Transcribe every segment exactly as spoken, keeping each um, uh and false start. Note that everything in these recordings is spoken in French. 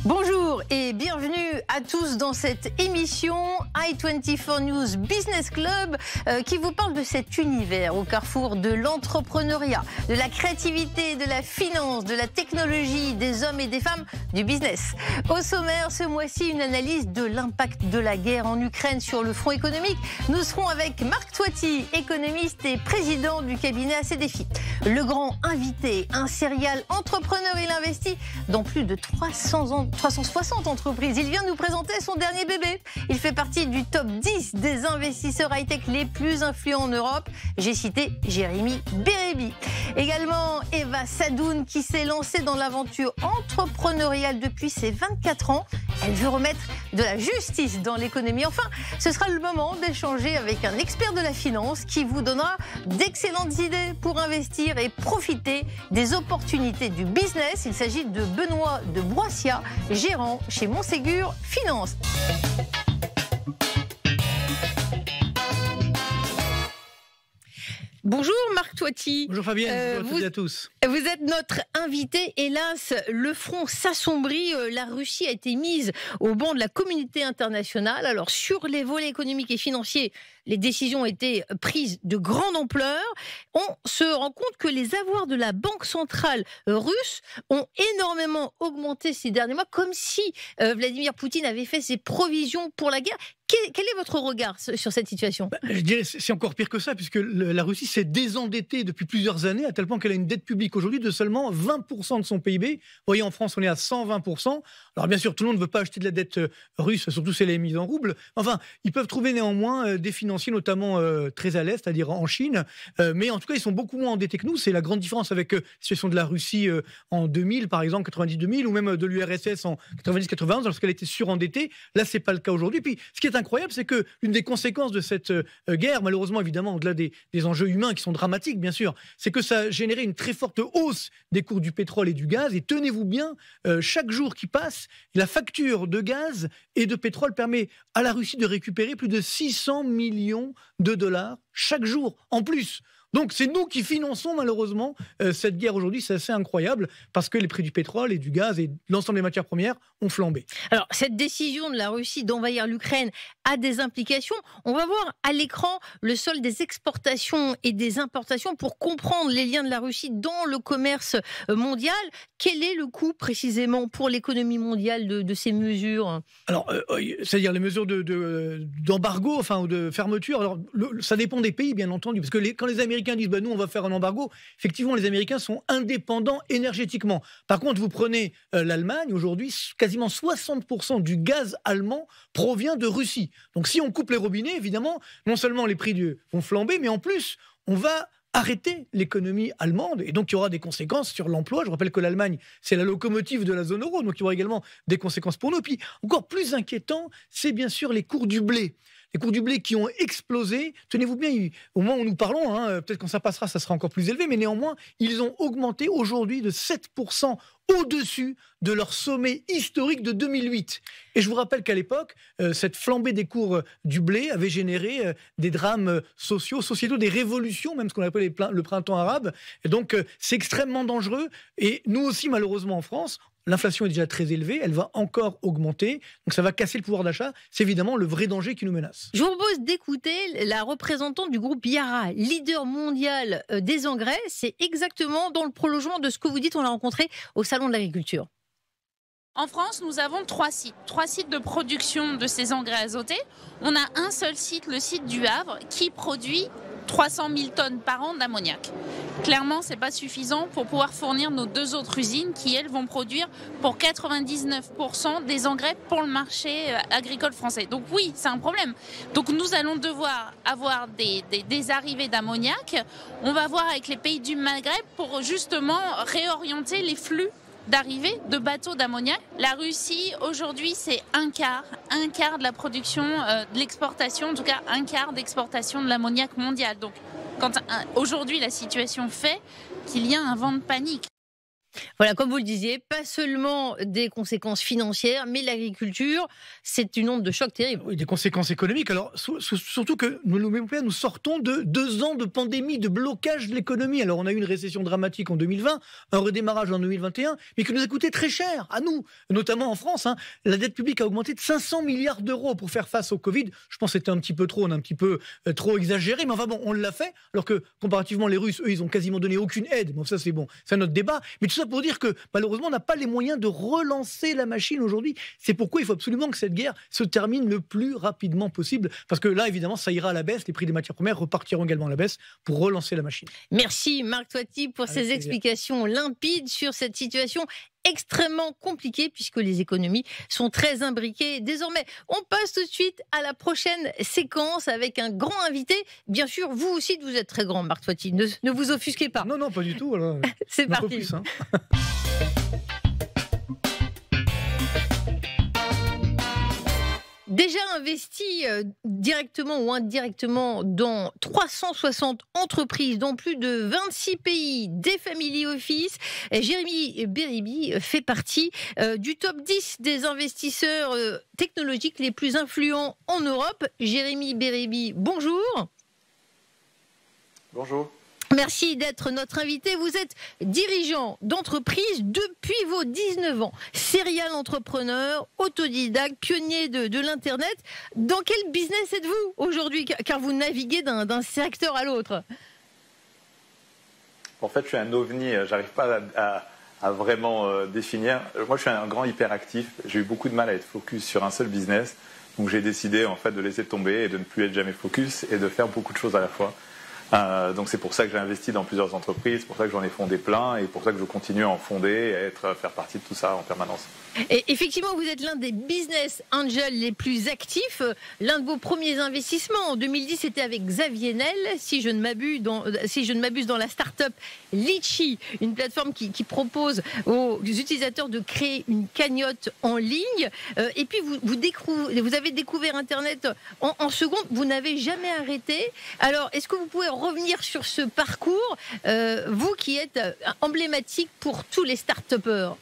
Bonjour et bienvenue à tous dans cette émission i vingt-quatre News Business Club euh, qui vous parle de cet univers au carrefour de l'entrepreneuriat, de la créativité, de la finance, de la technologie, des hommes et des femmes du business. Au sommaire, ce mois-ci, une analyse de l'impact de la guerre en Ukraine sur le front économique. Nous serons avec Marc Toiti, économiste et président du cabinet A C Défi. Le grand invité, un serial entrepreneur, il investit dans plus de trois cents ans. trois cent soixante entreprises. Il vient nous présenter son dernier bébé. Il fait partie du top dix des investisseurs high-tech les plus influents en Europe. J'ai cité Jérémy Bérébi. Également, Eva Sadoun qui s'est lancée dans l'aventure entrepreneuriale depuis ses vingt-quatre ans. Elle veut remettre de la justice dans l'économie. Enfin, ce sera le moment d'échanger avec un expert de la finance qui vous donnera d'excellentes idées pour investir et profiter des opportunités du business. Il s'agit de Benoît de Broissia, gérant chez Montségur Finance. Bonjour Marc Toiti. Bonjour Fabienne, euh, bonjour à toutes et à tous. Vous êtes notre invité. Hélas, le front s'assombrit. La Russie a été mise au banc de la communauté internationale. Alors sur les volets économiques et financiers, les décisions ont été prises de grande ampleur. On se rend compte que les avoirs de la Banque centrale russe ont énormément augmenté ces derniers mois, comme si euh, Vladimir Poutine avait fait ses provisions pour la guerre. Quel, quel est votre regard sur cette situation ? bah, Je dirais c'est encore pire que ça, puisque le, la Russie s'est désendettée depuis plusieurs années, à tel point qu'elle a une dette publique aujourd'hui de seulement vingt pour cent de son P I B. Vous voyez, en France, on est à cent vingt pour cent. Alors bien sûr, tout le monde ne veut pas acheter de la dette russe, surtout si elle est mise en rouble. Enfin, ils peuvent trouver néanmoins euh, des financiers, notamment euh, très à l'est, c'est-à-dire en Chine. Euh, mais en tout cas, ils sont beaucoup moins endettés que nous. C'est la grande différence avec euh, la situation de la Russie euh, en deux mille, par exemple, quatre-vingt-dix deux mille, ou même de l'U R S S en quatre-vingt-dix quatre-vingt-onze, lorsqu'elle était surendettée. Là, c'est pas le cas aujourd'hui. Puis, ce qui est incroyable, c'est que l'une des conséquences de cette euh, guerre, malheureusement, évidemment, au-delà des, des enjeux humains qui sont dramatiques, bien sûr, c'est que ça a généré une très forte hausse des cours du pétrole et du gaz. Et tenez-vous bien, euh, chaque jour qui passe, la facture de gaz et de pétrole permet à la Russie de récupérer plus de six cents millions de dollars chaque jour, en plus. Donc c'est nous qui finançons malheureusement euh, cette guerre aujourd'hui. C'est assez incroyable parce que les prix du pétrole et du gaz et l'ensemble des matières premières ont flambé. Alors cette décision de la Russie d'envahir l'Ukraine a des implications. On va voir à l'écran le solde des exportations et des importations pour comprendre les liens de la Russie dans le commerce mondial. Quel est le coût précisément pour l'économie mondiale de, de ces mesures ? Alors, euh, c'est-à-dire les mesures de, de, d'embargo, enfin ou de fermeture. Alors le, ça dépend des pays, bien entendu, parce que les, quand les Américains disent bah, nous on va faire un embargo, effectivement les Américains sont indépendants énergétiquement. Par contre, vous prenez euh, l'Allemagne, aujourd'hui quasiment soixante pour cent du gaz allemand provient de Russie. Donc si on coupe les robinets, évidemment, non seulement les prix du, vont flamber, mais en plus on va arrêter l'économie allemande et donc il y aura des conséquences sur l'emploi. Je rappelle que l'Allemagne, c'est la locomotive de la zone euro, donc il y aura également des conséquences pour nous. Puis encore plus inquiétant, c'est bien sûr les cours du blé. Les cours du blé qui ont explosé. Tenez-vous bien, au moment où nous parlons, hein, peut-être quand ça passera, ça sera encore plus élevé, mais néanmoins, ils ont augmenté aujourd'hui de sept pour cent au-dessus de leur sommet historique de deux mille huit. Et je vous rappelle qu'à l'époque, euh, cette flambée des cours euh, du blé avait généré euh, des drames euh, sociaux, sociétaux, des révolutions, même ce qu'on appelle les, le printemps arabe. Et donc, euh, c'est extrêmement dangereux. Et nous aussi, malheureusement, en France, l'inflation est déjà très élevée, elle va encore augmenter, donc ça va casser le pouvoir d'achat. C'est évidemment le vrai danger qui nous menace. Je vous propose d'écouter la représentante du groupe Yara, leader mondial des engrais. C'est exactement dans le prolongement de ce que vous dites, on l'a rencontré au Salon de l'Agriculture. En France, nous avons trois sites, trois sites de production de ces engrais azotés. On a un seul site, le site du Havre, qui produit trois cent mille tonnes par an d'ammoniac. Clairement, ce n'est pas suffisant pour pouvoir fournir nos deux autres usines qui, elles, vont produire pour quatre-vingt-dix-neuf pour cent des engrais pour le marché agricole français. Donc oui, c'est un problème. Donc nous allons devoir avoir des, des, des arrivées d'ammoniac. On va voir avec les pays du Maghreb pour justement réorienter les flux d'arrivée de bateaux d'ammoniac. La Russie, aujourd'hui, c'est un quart, un quart de la production, euh, de l'exportation, en tout cas un quart d'exportation de l'ammoniac mondial. Donc, quand, euh, aujourd'hui, la situation fait qu'il y a un vent de panique. Voilà, comme vous le disiez, pas seulement des conséquences financières, mais l'agriculture, c'est une onde de choc terrible. Oui, des conséquences économiques. Alors, surtout que nous, nous sortons de deux ans de pandémie, de blocage de l'économie. Alors, on a eu une récession dramatique en deux mille vingt, un redémarrage en deux mille vingt et un, mais qui nous a coûté très cher, à nous, notamment en France. Hein. La dette publique a augmenté de cinq cents milliards d'euros pour faire face au Covid. Je pense que c'était un petit peu trop, on a un petit peu euh, trop exagéré, mais enfin bon, on l'a fait, alors que comparativement, les Russes, eux, ils ont quasiment donné aucune aide. Bon, ça, c'est bon, c'est un autre débat. Mais tout ça pour dire que malheureusement on n'a pas les moyens de relancer la machine aujourd'hui. C'est pourquoi il faut absolument que cette guerre se termine le plus rapidement possible, parce que là évidemment ça ira à la baisse, les prix des matières premières repartiront également à la baisse pour relancer la machine. Merci Marc Toiti pour Avec ces plaisir. explications limpides sur cette situation extrêmement compliquée puisque les économies sont très imbriquées désormais. On passe tout de suite à la prochaine séquence avec un grand invité. Bien sûr, vous aussi vous êtes très grand, Marc Toiti, ne, ne vous offusquez pas. Non, non, pas du tout. Alors, c'est parti. Plus, hein. Déjà investi euh, directement ou indirectement dans trois cent soixante entreprises, dans plus de vingt-six pays, des family office, Jérémy Beribi fait partie euh, du top dix des investisseurs euh, technologiques les plus influents en Europe. Jérémy Beribi, bonjour. Bonjour. Merci d'être notre invité. Vous êtes dirigeant d'entreprise depuis vos dix-neuf ans. Serial entrepreneur, autodidacte, pionnier de, de l'Internet. Dans quel business êtes-vous aujourd'hui? Car vous naviguez d'un, d'un secteur à l'autre. En fait, je suis un ovni. J'arrive pas à, à, à vraiment euh, définir. Moi, je suis un grand hyperactif. J'ai eu beaucoup de mal à être focus sur un seul business. Donc, j'ai décidé en fait de laisser tomber et de ne plus être jamais focus et de faire beaucoup de choses à la fois. Euh, donc c'est pour ça que j'ai investi dans plusieurs entreprises, c'est pour ça que j'en ai fondé plein et pour ça que je continue à en fonder et à être, à faire partie de tout ça en permanence. Et effectivement, vous êtes l'un des business angels les plus actifs. L'un de vos premiers investissements en deux mille dix, c'était avec Xavier Niel, si je ne m'abuse dans, si je ne m'abuse dans la start-up Litchi, une plateforme qui, qui propose aux utilisateurs de créer une cagnotte en ligne. Euh, et puis vous, vous, découvrez, vous avez découvert Internet en, en secondes, vous n'avez jamais arrêté. Alors, est-ce que vous pouvez revenir sur ce parcours, euh, vous qui êtes emblématique pour tous les start-upers?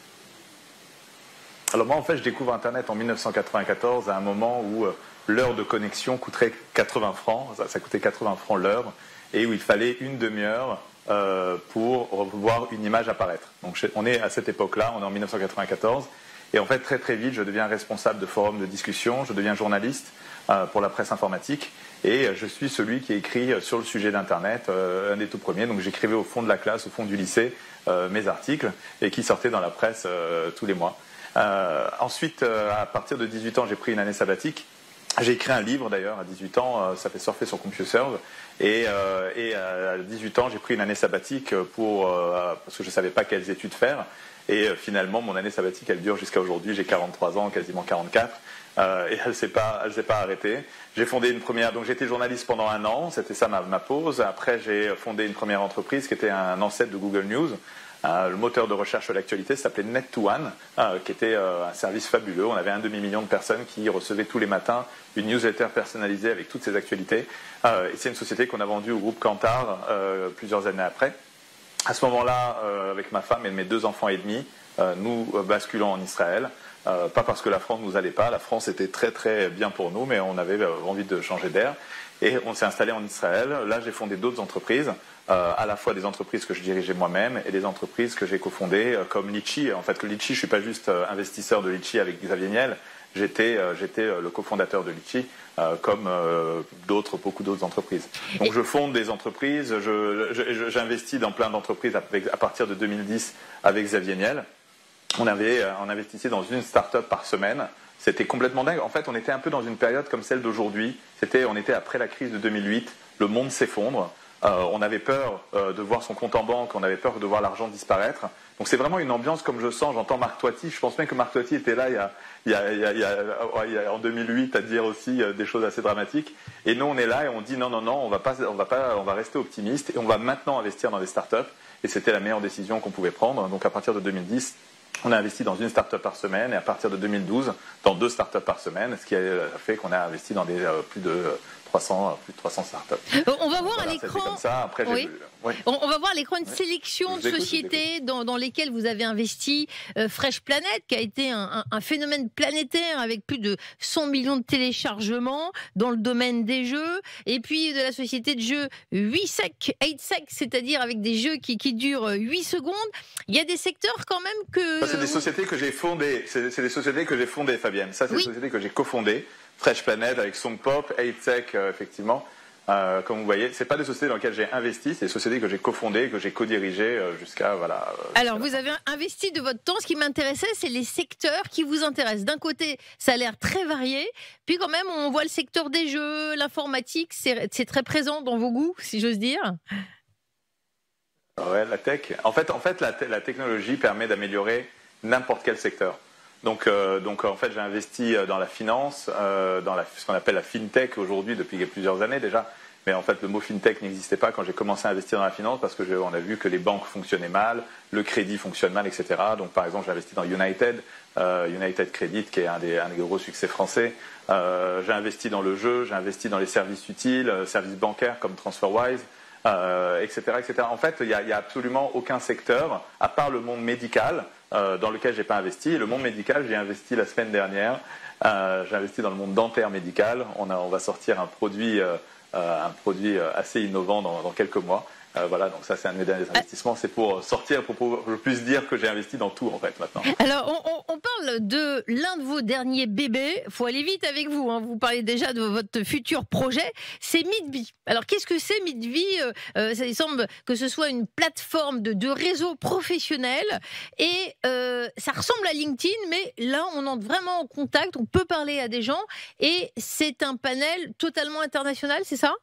Alors moi, en fait, je découvre Internet en mille neuf cent quatre-vingt-quatorze à un moment où euh, l'heure de connexion coûterait quatre-vingts francs, ça, ça coûtait quatre-vingts francs l'heure, et où il fallait une demi-heure euh, pour voir une image apparaître. Donc on est à cette époque-là, on est en mille neuf cent quatre-vingt-quatorze, et en fait, très très vite, je deviens responsable de forums de discussion, je deviens journaliste euh, pour la presse informatique, et je suis celui qui écrit sur le sujet d'Internet, euh, un des tout premiers. Donc j'écrivais au fond de la classe, au fond du lycée, euh, mes articles, et qui sortaient dans la presse euh, tous les mois. Euh, ensuite, euh, à partir de dix-huit ans, j'ai pris une année sabbatique. J'ai écrit un livre d'ailleurs à dix-huit ans, euh, ça fait surfer sur CompuServe. Et, euh, et à dix-huit ans, j'ai pris une année sabbatique pour, euh, parce que je ne savais pas quelles études faire. Et euh, finalement, mon année sabbatique, elle dure jusqu'à aujourd'hui. J'ai quarante-trois ans, quasiment quarante-quatre. Euh, et elle ne s'est pas, elle s'est pas arrêtée. J'ai fondé une première, donc j'étais journaliste pendant un an, c'était ça ma, ma pause. Après, j'ai fondé une première entreprise qui était un ancêtre de Google News. Euh, le moteur de recherche de l'actualité s'appelait Net to One, euh, qui était euh, un service fabuleux. On avait un demi-million de personnes qui recevaient tous les matins une newsletter personnalisée avec toutes ces actualités. Euh, et c'est une société qu'on a vendue au groupe Kantar euh, plusieurs années après. À ce moment-là, euh, avec ma femme et mes deux enfants et demi, euh, nous euh, basculons en Israël. Euh, pas parce que la France ne nous allait pas, la France était très très bien pour nous, mais on avait euh, envie de changer d'air. Et on s'est installé en Israël. Là, j'ai fondé d'autres entreprises, euh, à la fois des entreprises que je dirigeais moi-même et des entreprises que j'ai cofondées, euh, comme Litchi. En fait, que Litchi, je ne suis pas juste euh, investisseur de Litchi avec Xavier Niel, j'étais, euh, j'étais euh, le cofondateur de Litchi, euh, comme euh, d'autres, beaucoup d'autres entreprises. Donc, je fonde des entreprises, je, je, j'investis dans plein d'entreprises à, à partir de deux mille dix avec Xavier Niel. On avait, on investissait dans une start-up par semaine. C'était complètement dingue. En fait, on était un peu dans une période comme celle d'aujourd'hui. C'était, on était après la crise de deux mille huit. Le monde s'effondre. Euh, on avait peur euh, de voir son compte en banque. On avait peur de voir l'argent disparaître. Donc c'est vraiment une ambiance comme je sens. J'entends Marc Toiti. Je pense même que Marc Toiti était là il y a, il y a, il y a, il y a, il y a en deux mille huit à dire aussi euh, des choses assez dramatiques. Et nous, on est là et on dit non, non, non, on va pas, on va pas, on va rester optimiste et on va maintenant investir dans des startups. Et c'était la meilleure décision qu'on pouvait prendre. Donc à partir de deux mille dix. On a investi dans une start-up par semaine et à partir de deux mille douze, dans deux start-up par semaine, ce qui a fait qu'on a investi dans des, euh, plus de trois cents, plus de trois cents startups. On va voir voilà, à l'écran. Comme ça. Après, oui. oui. On, on va voir à l'écran une oui. sélection de écoute, sociétés dans, dans lesquelles vous avez investi. Euh, Fresh Planet, qui a été un, un, un phénomène planétaire avec plus de cent millions de téléchargements dans le domaine des jeux. Et puis de la société de jeux huit sec, huit sec, c'est-à-dire avec des jeux qui, qui durent huit secondes. Il y a des secteurs quand même que. Ça, c'est des sociétés que j'ai fondées. C'est, c'est des sociétés que j'ai fondées, Fabienne. Ça, c'est oui. des sociétés que j'ai cofondées. Fresh Planet avec Songpop, huit sec, euh, effectivement. Euh, comme vous voyez, c'est pas des sociétés dans lesquelles j'ai investi, c'est des sociétés que j'ai cofondées, que j'ai co-dirigées euh, jusqu'à voilà. Euh, Alors vous avez investi de votre temps. Ce qui m'intéressait, c'est les secteurs qui vous intéressent. D'un côté, ça a l'air très varié, puis quand même, on voit le secteur des jeux, l'informatique, c'est, c'est très présent dans vos goûts, si j'ose dire. Ouais, la tech. En fait, en fait, la, te- la technologie permet d'améliorer n'importe quel secteur. Donc, euh, donc en fait, j'ai investi dans la finance, euh, dans la, ce qu'on appelle la fintech aujourd'hui depuis plusieurs années déjà. Mais en fait, le mot fintech n'existait pas quand j'ai commencé à investir dans la finance parce que je, on a vu que les banques fonctionnaient mal, le crédit fonctionne mal, et cetera. Donc, par exemple, j'ai investi dans United, euh, United Credit, qui est un des, un des gros succès français. Euh, j'ai investi dans le jeu, j'ai investi dans les services utiles, euh, services bancaires comme TransferWise. Euh, et cetera, et cetera. En fait, il n'y a, a absolument aucun secteur, à part le monde médical, euh, dans lequel je n'ai pas investi. Et le monde médical, j'ai investi la semaine dernière. Euh, j'ai investi dans le monde dentaire médical. On, a, on va sortir un produit, euh, un produit assez innovant dans, dans quelques mois. Euh, voilà, donc ça c'est un de mes derniers investissements, c'est pour sortir, pour que je puisse dire que j'ai investi dans tout en fait maintenant. Alors on, on, on parle de l'un de vos derniers bébés, il faut aller vite avec vous, hein. Vous parlez déjà de votre futur projet, c'est Meetbee. Alors qu'est-ce que c'est Meetbee? euh, Ça il semble que ce soit une plateforme de, de réseau professionnel et euh, ça ressemble à LinkedIn, mais là on entre vraiment en contact, on peut parler à des gens et c'est un panel totalement international, c'est ça?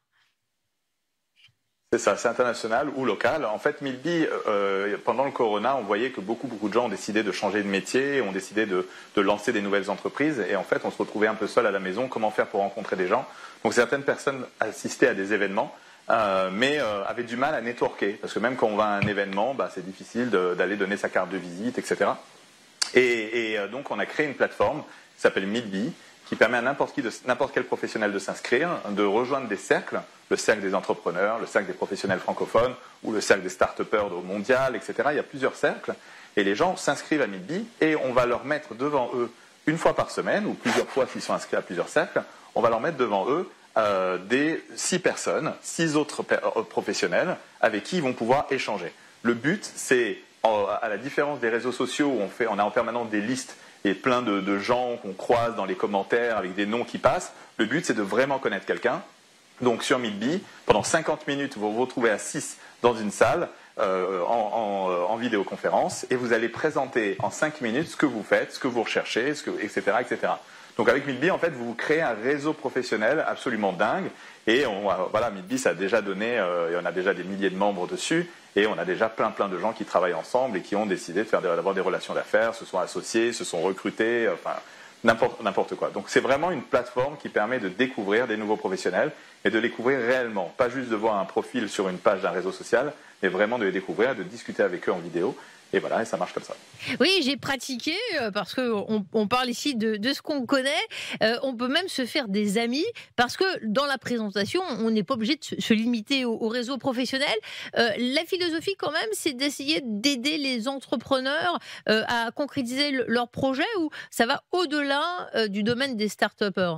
C'est ça, c'est international ou local. En fait, Meetbee, euh, pendant le corona, on voyait que beaucoup, beaucoup de gens ont décidé de changer de métier, ont décidé de, de lancer des nouvelles entreprises. Et en fait, on se retrouvait un peu seul à la maison. Comment faire pour rencontrer des gens? Donc, certaines personnes assistaient à des événements, euh, mais euh, avaient du mal à networker. Parce que même quand on va à un événement, bah, c'est difficile de, d'aller donner sa carte de visite, et cetera. Et, et euh, donc, on a créé une plateforme qui s'appelle Meetbee, qui permet à n'importe qui, de, n'importe quel professionnel de s'inscrire, de rejoindre des cercles, le cercle des entrepreneurs, le cercle des professionnels francophones, ou le cercle des start-upers au mondial, et cetera. Il y a plusieurs cercles, et les gens s'inscrivent à Meetbee, et on va leur mettre devant eux, une fois par semaine, ou plusieurs fois s'ils sont inscrits à plusieurs cercles, on va leur mettre devant eux euh, des six personnes, six autres per- euh, professionnels, avec qui ils vont pouvoir échanger. Le but, c'est, en, à la différence des réseaux sociaux, où on, fait, on a en permanence des listes, et plein de, de gens qu'on croise dans les commentaires avec des noms qui passent. Le but, c'est de vraiment connaître quelqu'un. Donc sur Meetbee, pendant cinquante minutes, vous vous retrouvez à six dans une salle euh, en, en, en vidéoconférence et vous allez présenter en cinq minutes ce que vous faites, ce que vous recherchez, ce que, et cetera, et cetera. Donc avec Meetbee, en fait, vous créez un réseau professionnel absolument dingue. Et on, voilà, Meetbee, ça a déjà donné, euh, et on a déjà des milliers de membres dessus. Et on a déjà plein, plein de gens qui travaillent ensemble et qui ont décidé de faire, d'avoir des relations d'affaires, se sont associés, se sont recrutés, enfin, n'importe, n'importe quoi. Donc c'est vraiment une plateforme qui permet de découvrir des nouveaux professionnels et de les découvrir réellement. Pas juste de voir un profil sur une page d'un réseau social, mais vraiment de les découvrir, de discuter avec eux en vidéo. Et voilà, et ça marche comme ça. Oui, j'ai pratiqué, euh, parce qu'on on parle ici de, de ce qu'on connaît. Euh, on peut même se faire des amis, parce que dans la présentation, on n'est pas obligé de se, se limiter au, au réseau professionnel. Euh, la philosophie, quand même, c'est d'essayer d'aider les entrepreneurs euh, à concrétiser le, leur projet, ou ça va au-delà euh, du domaine des start-upers?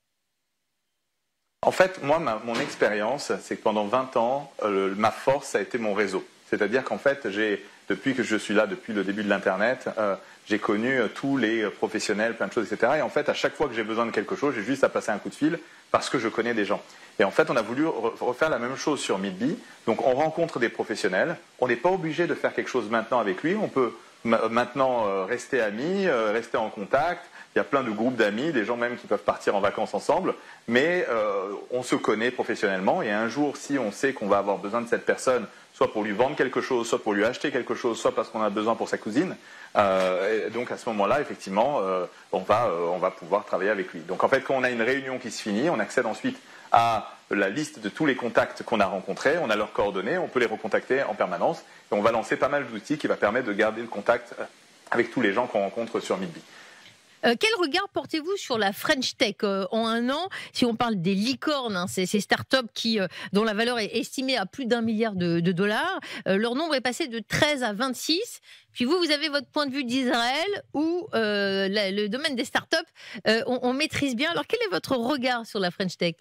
En fait, moi, ma, mon expérience, c'est que pendant vingt ans, euh, ma force, ça a été mon réseau. C'est-à-dire qu'en fait, j'ai... Depuis que je suis là, depuis le début de l'Internet, euh, j'ai connu euh, tous les professionnels, plein de choses, et cetera. Et en fait, à chaque fois que j'ai besoin de quelque chose, j'ai juste à passer un coup de fil parce que je connais des gens. Et en fait, on a voulu refaire la même chose sur Meetbee. Donc, on rencontre des professionnels. On n'est pas obligé de faire quelque chose maintenant avec lui. On peut m- maintenant euh, rester amis, euh, rester en contact. Il y a plein de groupes d'amis, des gens même qui peuvent partir en vacances ensemble. Mais euh, on se connaît professionnellement. Et un jour, si on sait qu'on va avoir besoin de cette personne, soit pour lui vendre quelque chose, soit pour lui acheter quelque chose, soit parce qu'on a besoin pour sa cousine. Euh, et donc à ce moment-là, effectivement, euh, on, va, euh, on va pouvoir travailler avec lui. Donc en fait, quand on a une réunion qui se finit, on accède ensuite à la liste de tous les contacts qu'on a rencontrés, on a leurs coordonnées, on peut les recontacter en permanence, et on va lancer pas mal d'outils qui va permettre de garder le contact avec tous les gens qu'on rencontre sur Meetbee. Euh, quel regard portez-vous sur la French Tech euh, en un an? Si on parle des licornes, hein, ces, ces startups qui, euh, dont la valeur est estimée à plus d'un milliard de, de dollars, euh, leur nombre est passé de treize à vingt-six. Puis vous, vous avez votre point de vue d'Israël où euh, la, le domaine des startups, euh, on, on maîtrise bien. Alors quel est votre regard sur la French Tech?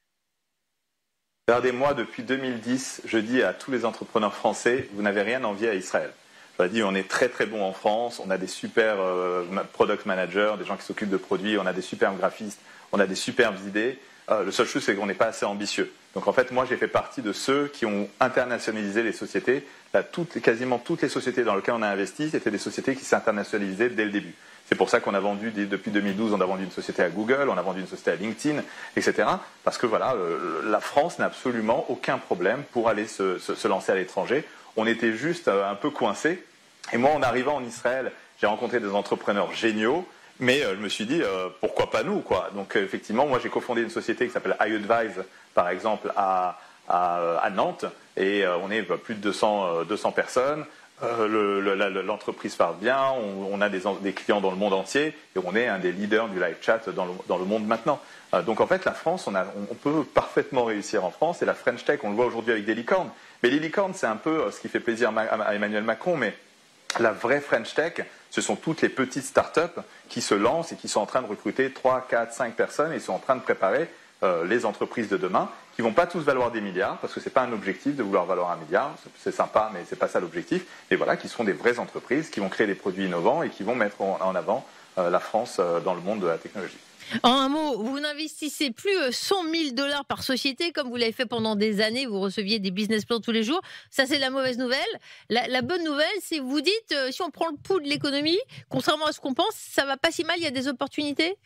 Regardez-moi, depuis deux mille dix, je dis à tous les entrepreneurs français, vous n'avez rien à envier à Israël. Je leur dis, on est très très bon en France, on a des super euh, product managers, des gens qui s'occupent de produits, on a des superbes graphistes, on a des superbes idées. Euh, le seul chose, c'est qu'on n'est pas assez ambitieux. Donc en fait, moi, j'ai fait partie de ceux qui ont internationalisé les sociétés. Là, toutes, quasiment toutes les sociétés dans lesquelles on a investi, c'était des sociétés qui s'internationalisaient dès le début. C'est pour ça qu'on a vendu, depuis deux mille douze, on a vendu une société à Google, on a vendu une société à LinkedIn, et cetera. Parce que voilà, euh, la France n'a absolument aucun problème pour aller se, se, se lancer à l'étranger. On était juste euh, un peu coincés. Et moi, en arrivant en Israël, j'ai rencontré des entrepreneurs géniaux. Mais euh, je me suis dit, euh, pourquoi pas nous, quoi. Donc euh, effectivement, moi j'ai cofondé une société qui s'appelle iAdvise, par exemple, à, à, à Nantes, et euh, on est bah, plus de deux cents, euh, deux cents personnes. Euh, le, le, l'entreprise part bien, on, on a des, des clients dans le monde entier, et on est un des leaders du live chat dans le, dans le monde maintenant. Euh, donc en fait, la France, on, a, on, on peut parfaitement réussir en France, et la French Tech, on le voit aujourd'hui avec des licornes. Mais les licornes, c'est un peu euh, ce qui fait plaisir à, à Emmanuel Macron, mais la vraie French Tech, ce sont toutes les petites startups qui se lancent et qui sont en train de recruter trois, quatre, cinq personnes et sont en train de préparer euh, les entreprises de demain, qui ne vont pas tous valoir des milliards, parce que ce n'est pas un objectif de vouloir valoir un milliard, c'est sympa, mais ce n'est pas ça l'objectif. Et voilà, qui seront des vraies entreprises, qui vont créer des produits innovants et qui vont mettre en, en avant euh, la France euh, dans le monde de la technologie. En un mot, vous n'investissez plus cent mille dollars par société comme vous l'avez fait pendant des années. Vous receviez des business plans tous les jours. Ça, c'est la mauvaise nouvelle. La, la bonne nouvelle, c'est que vous dites, euh, si on prend le pouls de l'économie, contrairement à ce qu'on pense, ça va pas si mal, il y a des opportunités.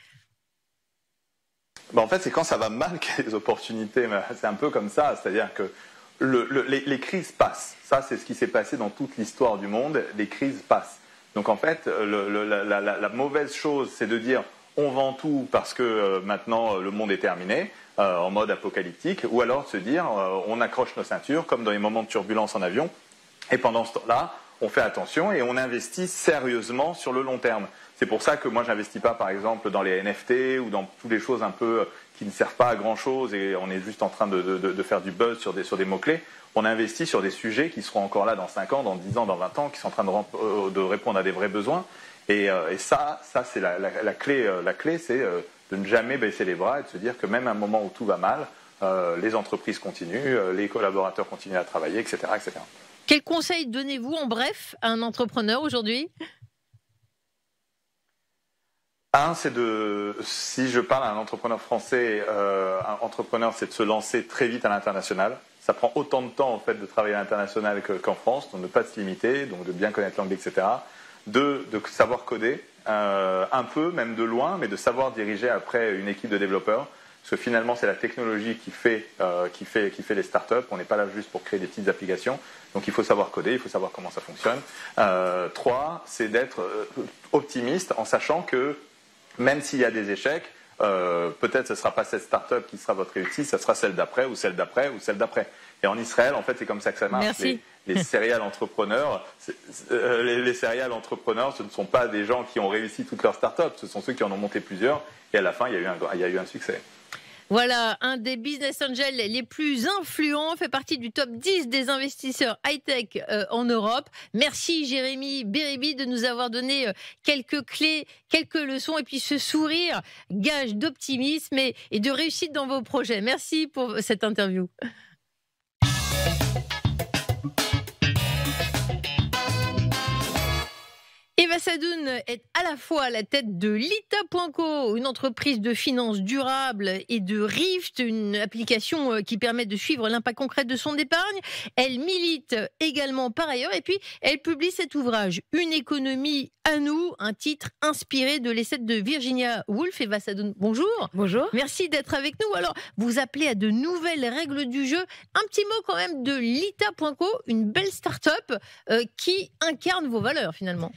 Ben en fait, c'est quand ça va mal qu'il y a des opportunités. C'est un peu comme ça. C'est-à-dire que le, le, les, les crises passent. Ça, c'est ce qui s'est passé dans toute l'histoire du monde. Les crises passent. Donc en fait, le, le, la, la, la mauvaise chose, c'est de dire on vend tout parce que euh, maintenant euh, le monde est terminé, euh, en mode apocalyptique, ou alors de se dire euh, on accroche nos ceintures, comme dans les moments de turbulence en avion, et pendant ce temps-là, on fait attention et on investit sérieusement sur le long terme. C'est pour ça que moi, je n'investis pas, par exemple, dans les N F T ou dans toutes les choses un peu qui ne servent pas à grand-chose et on est juste en train de, de, de faire du buzz sur des, sur des mots-clés. On investit sur des sujets qui seront encore là dans cinq ans, dans dix ans, dans vingt ans, qui sont en train de, de répondre à des vrais besoins. Et, et ça, ça c'est la, la, la clé. La clé, c'est de ne jamais baisser les bras et de se dire que même à un moment où tout va mal, euh, les entreprises continuent, les collaborateurs continuent à travailler, et cetera, et cetera. Quel conseil donnez-vous en bref à un entrepreneur aujourd'hui ? Un, c'est de, si je parle à un entrepreneur français, euh, un entrepreneur, c'est de se lancer très vite à l'international. Ça prend autant de temps en fait de travailler à l'international que, qu'en France, donc de ne pas se limiter, donc de bien connaître l'anglais, et cetera. Deux, de savoir coder, euh, un peu, même de loin, mais de savoir diriger après une équipe de développeurs. Parce que finalement, c'est la technologie qui fait, euh, qui fait, qui fait les startups. On n'est pas là juste pour créer des petites applications. Donc il faut savoir coder, il faut savoir comment ça fonctionne. Euh, trois, c'est d'être optimiste en sachant que même s'il y a des échecs, euh, peut-être ce ne sera pas cette startup qui sera votre réussite, ça sera celle d'après, ou celle d'après, ou celle d'après. Et en Israël, en fait, c'est comme ça que ça marche. Merci. Les, les serial entrepreneurs, c'est, c'est, euh, les, les serial entrepreneurs, ce ne sont pas des gens qui ont réussi toutes leurs startups, ce sont ceux qui en ont monté plusieurs, et à la fin, il y a eu un, il y a eu un succès. Voilà, un des business angels les plus influents, fait partie du top dix des investisseurs high-tech euh, en Europe. Merci Jérémy Béribi de nous avoir donné euh, quelques clés, quelques leçons et puis ce sourire, gage d'optimisme et, et de réussite dans vos projets. Merci pour cette interview. Eva Sadoun est à la fois à la tête de Lita point co, une entreprise de finances durables, et de Rift, une application qui permet de suivre l'impact concret de son épargne. Elle milite également par ailleurs et puis elle publie cet ouvrage, Une économie à nous, un titre inspiré de l'essai de Virginia Woolf. Eva Sadoun, bonjour. Bonjour. Merci d'être avec nous. Alors, vous appelez à de nouvelles règles du jeu. Un petit mot quand même de Lita point co, une belle start-up euh, qui incarne vos valeurs finalement.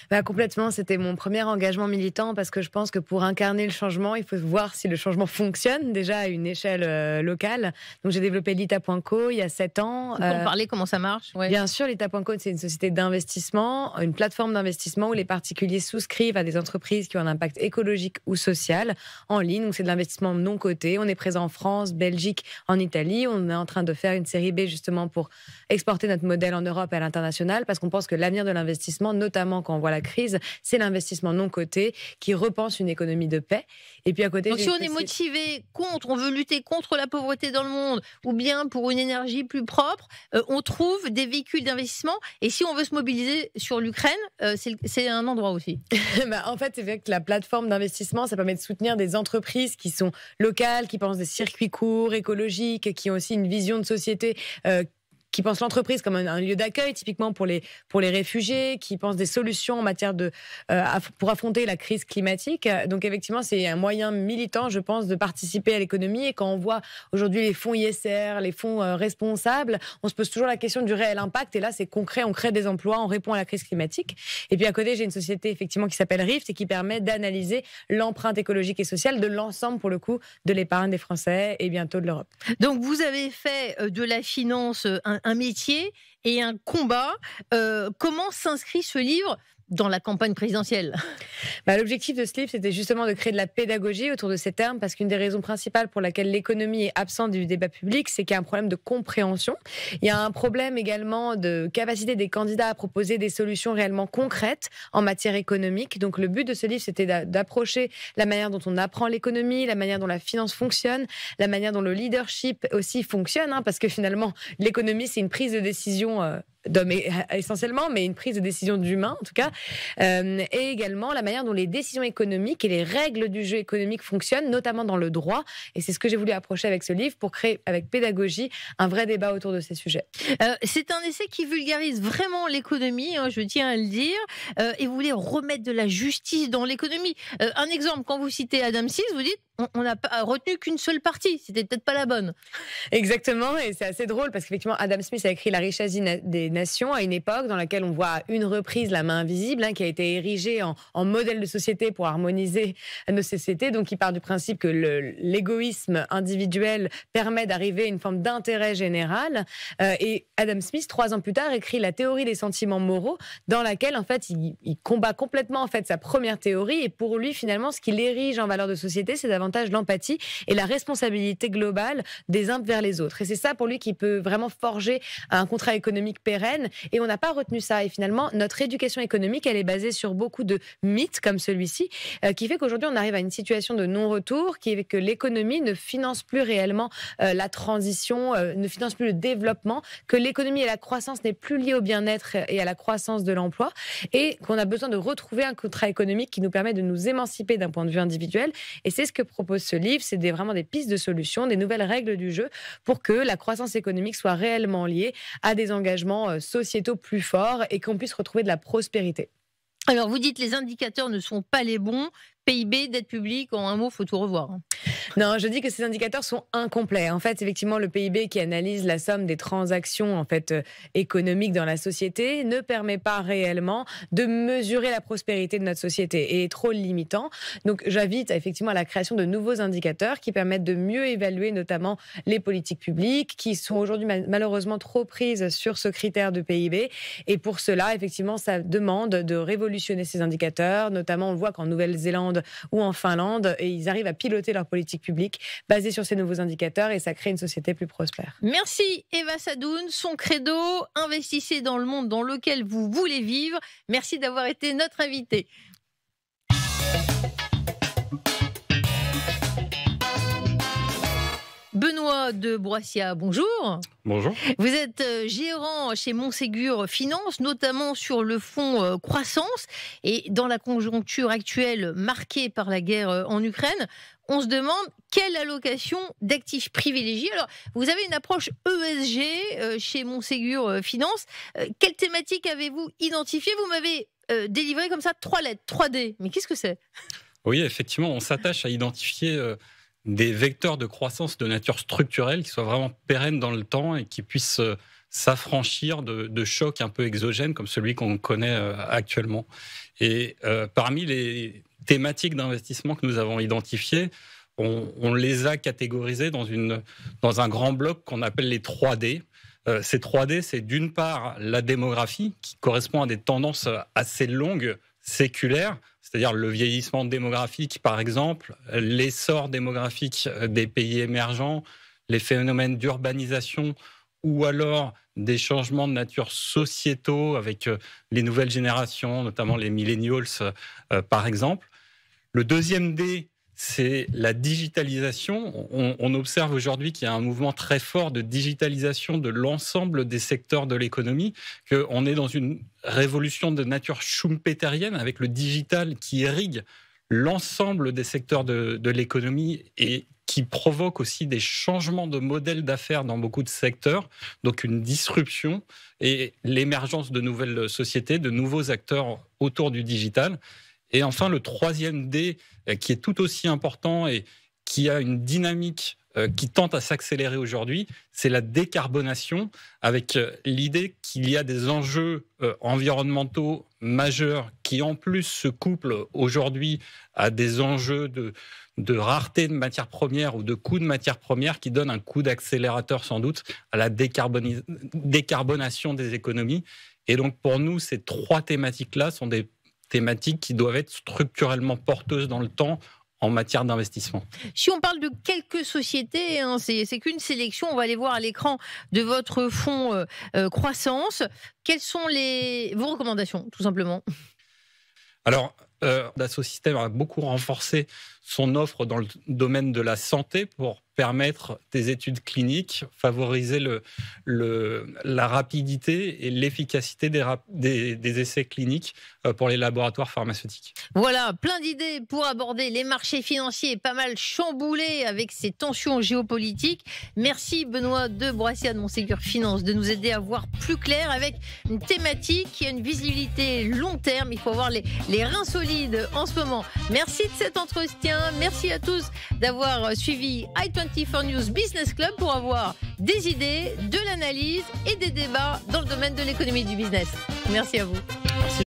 Bah, complètement, c'était mon premier engagement militant parce que je pense que pour incarner le changement, il faut voir si le changement fonctionne déjà à une échelle euh, locale. Donc j'ai développé Lita point co il y a sept ans. On peut en parler, comment ça marche? Ouais. Bien sûr, Lita point co, c'est une société d'investissement, une plateforme d'investissement où les particuliers souscrivent à des entreprises qui ont un impact écologique ou social en ligne. Donc c'est de l'investissement non coté. On est présent en France, Belgique, en Italie. On est en train de faire une série B justement pour exporter notre modèle en Europe et à l'international parce qu'on pense que l'avenir de l'investissement, notamment quand on voit la crise, c'est l'investissement non coté qui repense une économie de paix. Et puis à côté, donc si on est motivé contre, on veut lutter contre la pauvreté dans le monde ou bien pour une énergie plus propre, euh, on trouve des véhicules d'investissement. Et si on veut se mobiliser sur l'Ukraine, euh, c'est, c'est un endroit aussi. bah, en fait, c'est vrai que la plateforme d'investissement, ça permet de soutenir des entreprises qui sont locales, qui pensent des circuits courts, écologiques, qui ont aussi une vision de société euh, qui pensent l'entreprise comme un, un lieu d'accueil, typiquement pour les, pour les réfugiés, qui pensent des solutions en matière de, euh, pour affronter la crise climatique. Donc effectivement, c'est un moyen militant, je pense, de participer à l'économie. Et quand on voit aujourd'hui les fonds I S R, les fonds euh, responsables, on se pose toujours la question du réel impact. Et là, c'est concret, on crée des emplois, on répond à la crise climatique. Et puis à côté, j'ai une société effectivement qui s'appelle Rift et qui permet d'analyser l'empreinte écologique et sociale de l'ensemble, pour le coup, de l'épargne des Français et bientôt de l'Europe. Donc vous avez fait de la finance un un métier et un combat. Euh, comment s'inscrit ce livre dans la campagne présidentielle? bah, L'objectif de ce livre, c'était justement de créer de la pédagogie autour de ces termes, parce qu'une des raisons principales pour laquelle l'économie est absente du débat public, c'est qu'il y a un problème de compréhension. Il y a un problème également de capacité des candidats à proposer des solutions réellement concrètes en matière économique. Donc le but de ce livre, c'était d'approcher la manière dont on apprend l'économie, la manière dont la finance fonctionne, la manière dont le leadership aussi fonctionne, hein, parce que finalement, l'économie, c'est une prise de décision euh, d'hommes essentiellement, mais une prise de décision d'humains en tout cas, euh, et également la manière dont les décisions économiques et les règles du jeu économique fonctionnent, notamment dans le droit. Et c'est ce que j'ai voulu approcher avec ce livre pour créer avec pédagogie un vrai débat autour de ces sujets. Euh, c'est un essai qui vulgarise vraiment l'économie, hein, je tiens à le dire, euh, et vous voulez remettre de la justice dans l'économie. Euh, un exemple, quand vous citez Adam Smith, vous dites on n'a pas retenu qu'une seule partie, c'était peut-être pas la bonne. Exactement, et c'est assez drôle parce qu'effectivement Adam Smith a écrit La richesse des nations à une époque dans laquelle on voit à une reprise la main invisible, hein, qui a été érigée en, en modèle de société pour harmoniser nos sociétés. Donc il part du principe que le, l'égoïsme individuel permet d'arriver à une forme d'intérêt général. Euh, et Adam Smith, trois ans plus tard, écrit La théorie des sentiments moraux, dans laquelle en fait il, il combat complètement en fait sa première théorie. Et pour lui, finalement, ce qu'il érige en valeur de société, c'est davantage l'empathie et la responsabilité globale des uns vers les autres. Et c'est ça pour lui qui peut vraiment forger un contrat économique pérenne. Et on n'a pas retenu ça. Et finalement, notre éducation économique, elle est basée sur beaucoup de mythes comme celui-ci, euh, qui fait qu'aujourd'hui, on arrive à une situation de non-retour, qui fait que l'économie ne finance plus réellement euh, la transition, euh, ne finance plus le développement, que l'économie et la croissance n'est plus liée au bien-être et à la croissance de l'emploi, et qu'on a besoin de retrouver un contrat économique qui nous permet de nous émanciper d'un point de vue individuel. Et c'est ce que propose ce livre, c'est des, vraiment des pistes de solutions, des nouvelles règles du jeu pour que la croissance économique soit réellement liée à des engagements euh, sociétaux plus forts et qu'on puisse retrouver de la prospérité. Alors vous dites les indicateurs ne sont pas les bons, P I B, dette publique, en un mot, il faut tout revoir. Non, je dis que ces indicateurs sont incomplets. En fait, effectivement, le P I B qui analyse la somme des transactions en fait, euh, économiques dans la société ne permet pas réellement de mesurer la prospérité de notre société et est trop limitant. Donc, j'invite effectivement à la création de nouveaux indicateurs qui permettent de mieux évaluer notamment les politiques publiques qui sont aujourd'hui malheureusement trop prises sur ce critère de P I B. Et pour cela, effectivement, ça demande de révolutionner ces indicateurs. Notamment, on le voit qu'en Nouvelle-Zélande ou en Finlande, et ils arrivent à piloter leur politique publique basée sur ces nouveaux indicateurs et ça crée une société plus prospère. Merci Eva Sadoun. Son credo, investissez dans le monde dans lequel vous voulez vivre. Merci d'avoir été notre invitée. Benoît de Boissia, bonjour. Bonjour. Vous êtes gérant chez Montségur Finance, notamment sur le fonds croissance. Et dans la conjoncture actuelle marquée par la guerre en Ukraine, on se demande quelle allocation d'actifs privilégiés. Alors, vous avez une approche E S G chez Montségur Finance. Quelle thématique avez-vous identifiée? Vous m'avez délivré comme ça trois lettres, trois D. Mais qu'est-ce que c'est? Oui, effectivement, on s'attache à identifier euh, des vecteurs de croissance de nature structurelle qui soient vraiment pérennes dans le temps et qui puissent euh, s'affranchir de, de chocs un peu exogènes comme celui qu'on connaît euh, actuellement. Et euh, parmi les thématiques d'investissement que nous avons identifiées, on, on les a catégorisées dans, une, dans un grand bloc qu'on appelle les trois D. Euh, ces trois D, c'est d'une part la démographie, qui correspond à des tendances assez longues, séculaires, c'est-à-dire le vieillissement démographique, par exemple, l'essor démographique des pays émergents, les phénomènes d'urbanisation, ou alors des changements de nature sociétaux avec les nouvelles générations, notamment les millennials, euh, par exemple. Le deuxième D, c'est la digitalisation. On, on observe aujourd'hui qu'il y a un mouvement très fort de digitalisation de l'ensemble des secteurs de l'économie, qu'on est dans une révolution de nature schumpeterienne avec le digital qui irrigue l'ensemble des secteurs de, de l'économie et qui provoque aussi des changements de modèle d'affaires dans beaucoup de secteurs, donc une disruption et l'émergence de nouvelles sociétés, de nouveaux acteurs autour du digital. Et enfin, le troisième D, qui est tout aussi important et qui a une dynamique qui tente à s'accélérer aujourd'hui, c'est la décarbonation, avec l'idée qu'il y a des enjeux environnementaux majeurs qui, en plus, se couplent aujourd'hui à des enjeux de, de rareté de matières premières ou de coût de matières premières qui donnent un coup d'accélérateur, sans doute, à la décarbonis- décarbonation des économies. Et donc, pour nous, ces trois thématiques-là sont des thématiques qui doivent être structurellement porteuses dans le temps en matière d'investissement. Si on parle de quelques sociétés, hein, c'est, c'est qu'une sélection, on va aller voir à l'écran de votre fonds euh, euh, croissance. Quelles sont les, vos recommandations, tout simplement ? Alors, euh, Dassault Systèmes a beaucoup renforcé son offre dans le domaine de la santé pour permettre des études cliniques, favoriser le, le, la rapidité et l'efficacité des, des, des essais cliniques pour les laboratoires pharmaceutiques. Voilà, plein d'idées pour aborder les marchés financiers, pas mal chamboulés avec ces tensions géopolitiques. Merci Benoît de Broissiat de Montségur Finance de nous aider à voir plus clair avec une thématique qui a une visibilité long terme. Il faut avoir les, les reins solides en ce moment. Merci de cet entretien. Merci à tous d'avoir suivi i vingt-quatre News Business Club pour avoir des idées, de l'analyse et des débats dans le domaine de l'économie du business. Merci à vous. Merci.